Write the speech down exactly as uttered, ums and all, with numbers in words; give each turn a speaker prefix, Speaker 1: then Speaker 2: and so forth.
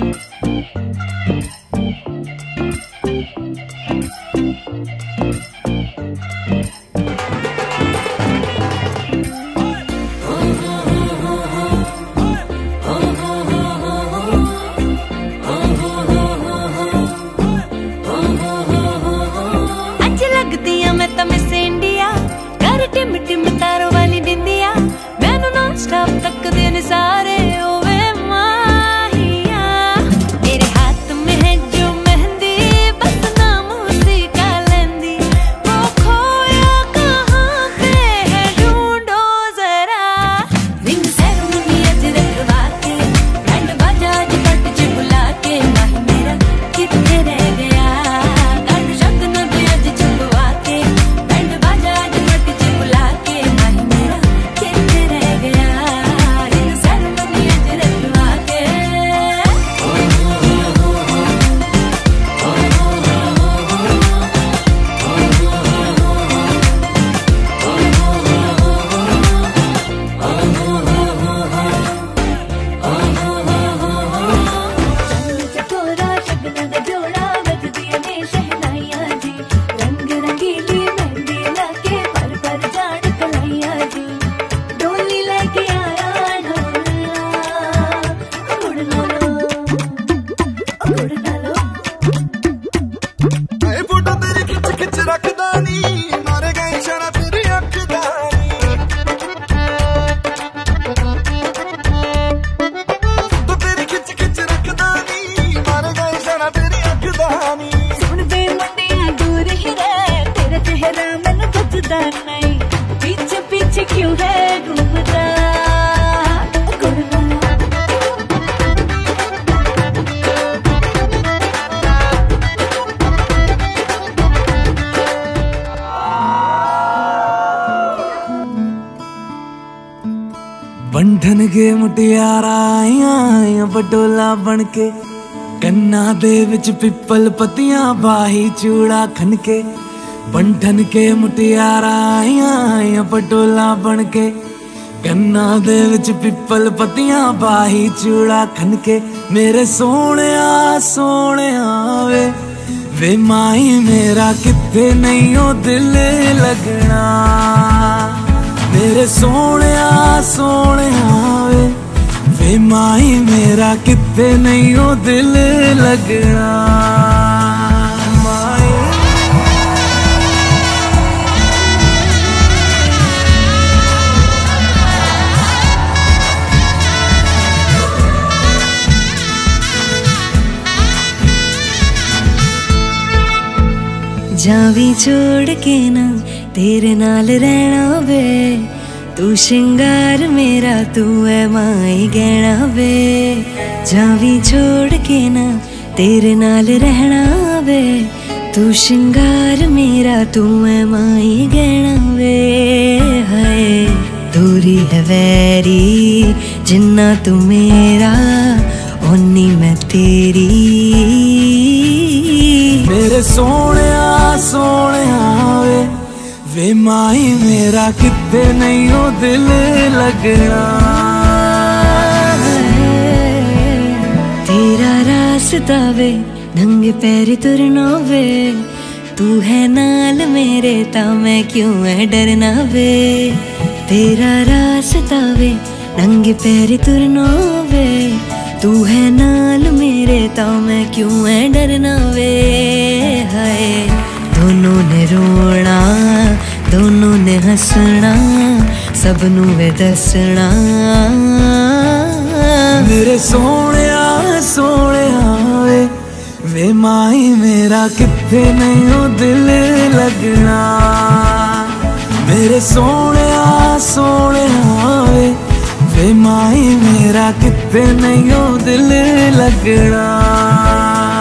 Speaker 1: पीछे पीछे क्यों है घूमता
Speaker 2: बंधन के मुटियारा आइया बटोला बनके कन्ना दे विच पिपल पतियां बाही चूड़ा खनके। बंधन के मुटियारा आइया बटोला बनके कन्ना दे विच पिपल पतियां बाही चूड़ा खनके। मेरे सोने सोने वे वे माही मेरा किथे नहीं हो दिल लगना। मेरे सोने सोने वे वे माही मेरा किथे नहीं हो दिल लगना।
Speaker 1: जावी छोड़ के ना तेरे नाल रहना वे तू श्रृंगार मेरा तू है माई गहना वे। जावी छोड़ के ना तेरे नाल रहना वे तू श्रृंगार मेरा तू है माई गहना वे। हाय दूरी है वैरी जिन्ना तू मेरा ओनी मैं तेरी।
Speaker 2: मेरे सोने सोने वे वे माही मेरा किथे नहीं हो दिल लगना।
Speaker 1: तेरा रास्ता वे नंगे पैर तुरना वे तू है नाल मेरे ता मैं क्यों है डरना वे। तेरा रास्ता वे नंगे पैर तुरना वे तू है नाल मेरे ता मैं क्यों है डरना वे। हाय दोनों ने रोना दोनों ने हंसना सबनू वे दसना।
Speaker 2: मेरे सोने सोने वे वे माही मेरा किथे नहीं हो दिल लगना। मेरे सोने सोने वे वे माही मेरा किथे नहीं हो दिल लगना।